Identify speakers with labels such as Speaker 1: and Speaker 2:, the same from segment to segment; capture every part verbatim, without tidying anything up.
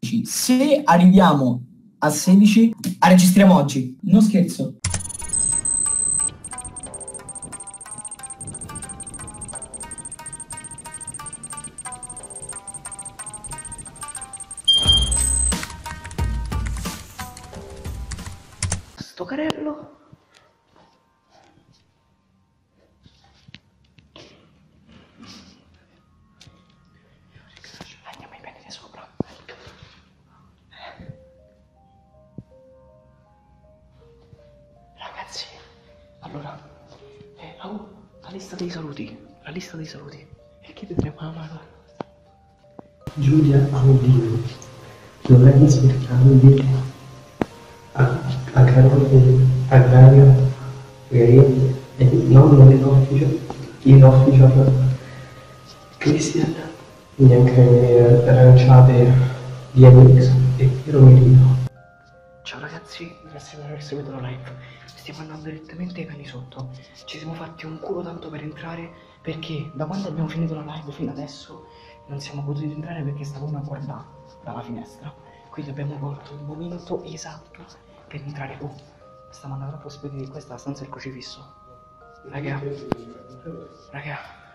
Speaker 1: Se arriviamo a sedici, registriamo oggi. Non scherzo.
Speaker 2: Sto carello. Andiamo ai piedi di sopra. Ragazzi, allora, eh, oh, la lista dei saluti, la lista dei saluti. E chiederemo la mano.
Speaker 3: Giulia Audino, Lorenzo Riccardi, Agrario, Agrario, Gaia, e non non in official, in official, Cristian, neanche aranciate di Amix e Piero Merino.
Speaker 2: Ciao ragazzi, grazie per aver seguito la live. Stiamo andando direttamente ai cani sotto. Ci siamo fatti un culo tanto per entrare perché da quando abbiamo finito la live fino adesso non siamo potuti entrare perché stavamo a guardare dalla finestra. Quindi abbiamo colto il momento esatto per entrare. Oh, stiamo andando troppo spediti. Questa è la stanza del crocifisso. Raga, raga.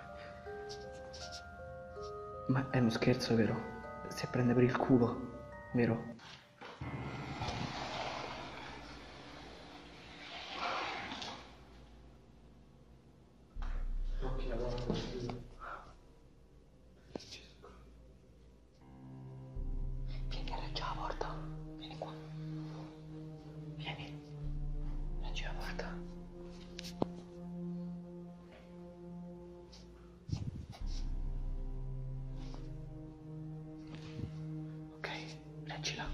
Speaker 2: Ma è uno scherzo, vero? Si prende per il culo, vero? Vieni a reggere la porta. Vieni qua. Vieni. Reggi la porta. Ok, reggila.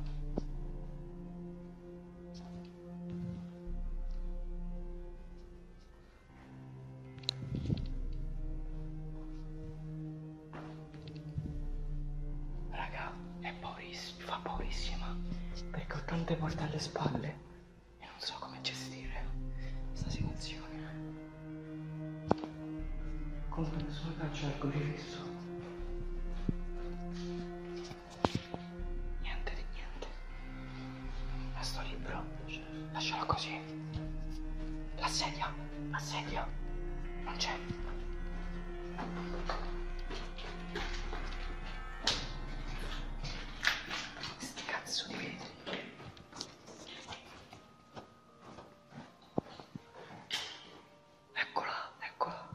Speaker 2: Raga, è paurissima, mi fa paurissima perché ho tante porte alle spalle e non so come gestire questa situazione. Comunque nessuno caccia al crocifisso. Niente di niente. Questo libro, lascialo così. La sedia, la sedia, non c'è. Sti cazzo di vetri. Eccola, eccola.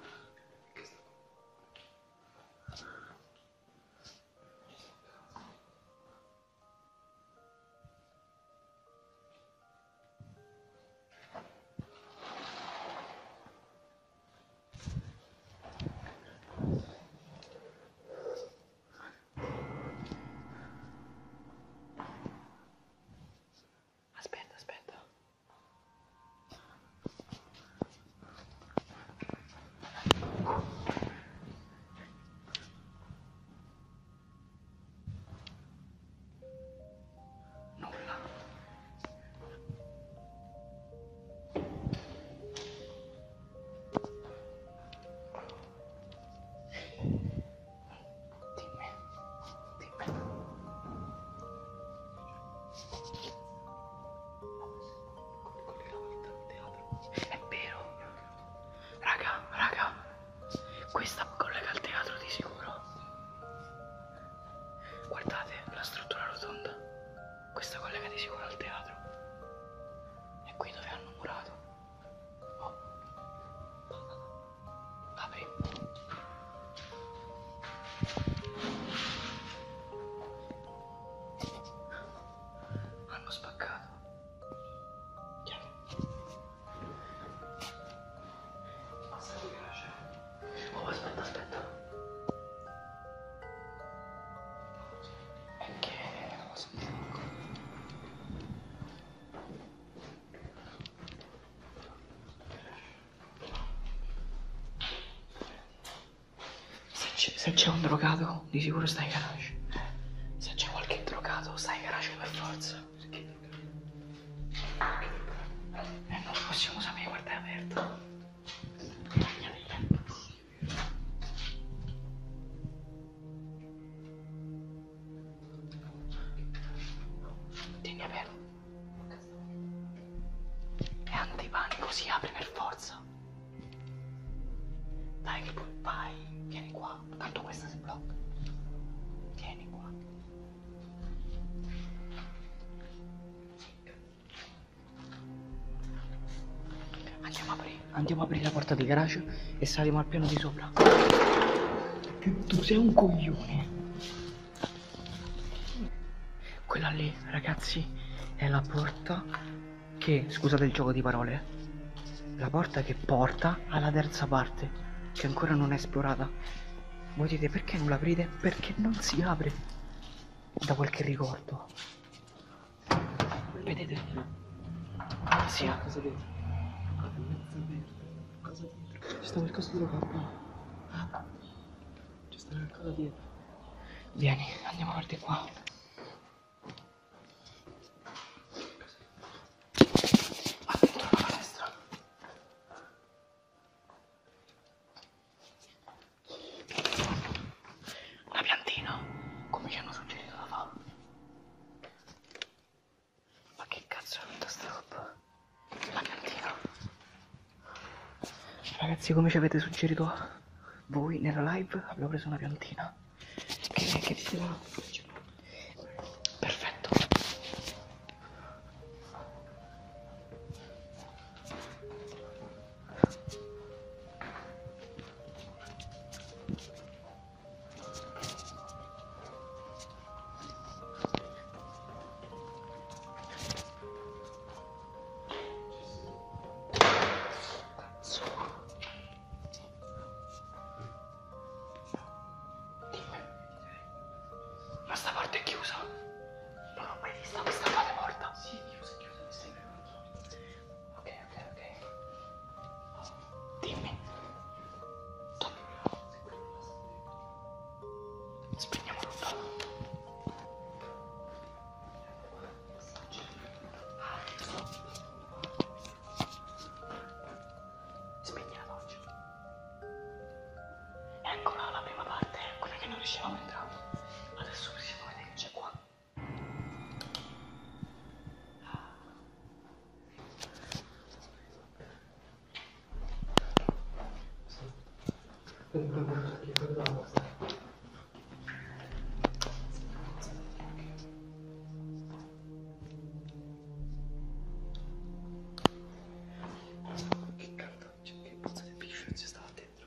Speaker 2: Aspetta, aspetta. Nulla. Dimmi, dimmi. Quelli là al teatro. È vero. Raga, raga. Questa collega al teatro di sicuro. Guardate la struttura rotonda. Questa collega di sicuro al teatro. È qui dove hanno murato. Oh. Apri. Hanno spaccato. Chiaro. Basta di garage. Oh, aspetta, aspetta. È che ho sentito qualcosa. Se c'è, se c'è un drogato, di sicuro sta in garage. Se c'è qualche drogato, sta in garage per forza. E non lo possiamo sapere, guarda, è aperto. Tieni aperto. È antipanico, si apre per forza. Dai che poi vai, vieni qua, tanto questa si blocca. Vieni qua. Andiamo a aprire, andiamo a aprire la porta di garage e saliamo al piano di sopra. Che tu sei un coglione. Quella lì, ragazzi, è la porta che, scusate il gioco di parole, la porta che porta alla terza parte, che ancora non è esplorata. Voi dite perché non l'aprite? Perché non si apre, da quel che ricordo. Vedete? Si apre.
Speaker 3: Cosa dietro? Cosa dietro? Ci sta qualcosa dietro qua. Ci sta qualcosa dietro.
Speaker 2: Vieni, andiamo a guardare qua. Va dentro la palestra. Una piantina, come ci hanno suggerito da fare. Ma che cazzo è tutta sta roba? La piantina. Ragazzi, come ci avete suggerito voi nella live, abbiamo preso una piantina. Che, che si va? Perfetto. Ma sta porta è chiusa? Non l'ho mai vista questa parte porta. Sì, è chiusa, è chiusa, mi sembra. Ok, ok, ok. Dimmi. Spegniamo tutto. Spegni la luce. Eccola la prima parte, quella che non riuscivamo a entrare. Adesso possiamo vedere che c'è qua. Che cazzo, che puzza di piscio ci stava dentro.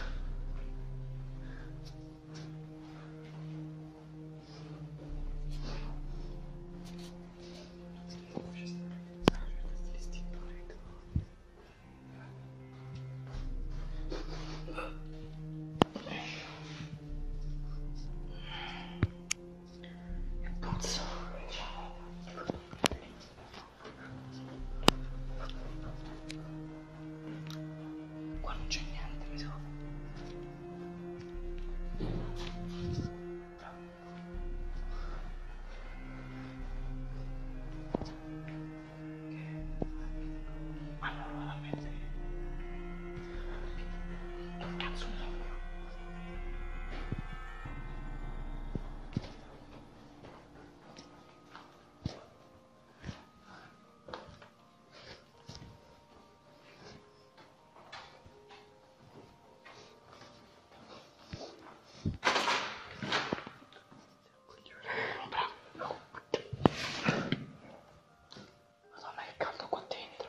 Speaker 2: Che puzza. Qua non c'è niente, mi sa. Ma non lo vado a mettere. Che cazzo ne so io? Madonna, che caldo qua dentro.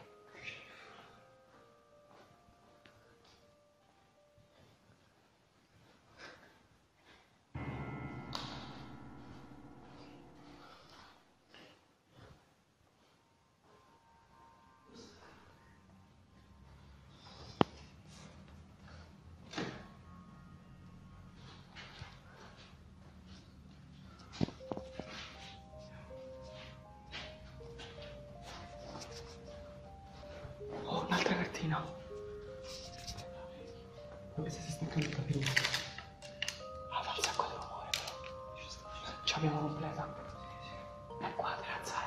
Speaker 2: Oh, un'altra cartina.
Speaker 3: Ma questa si sta staccando da prima.
Speaker 2: Ah, fa un sacco di rumore però. Ce l'abbiamo completa. È qua, ragazza.